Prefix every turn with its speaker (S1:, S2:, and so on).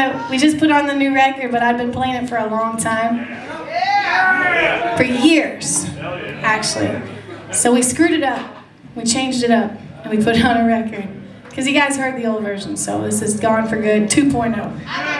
S1: we just put on the new record, but I've been playing it for a long time. For years, actually. So we screwed it up. We changed it up, and we put it on a record. Because you guys heard the old version, so this is Gone for Good 2.0.